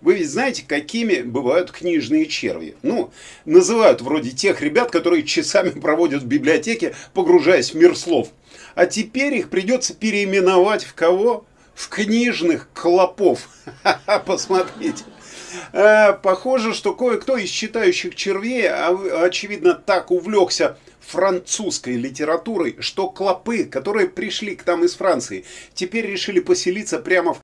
Вы ведь знаете, какими бывают книжные черви? Ну, называют вроде тех ребят, которые часами проводят в библиотеке, погружаясь в мир слов. А теперь их придется переименовать в кого? В книжных клопов. Посмотрите. Похоже, что кое-кто из читающих червей, очевидно, так увлекся французской литературой, что клопы, которые пришли к нам из Франции, теперь решили поселиться прямо в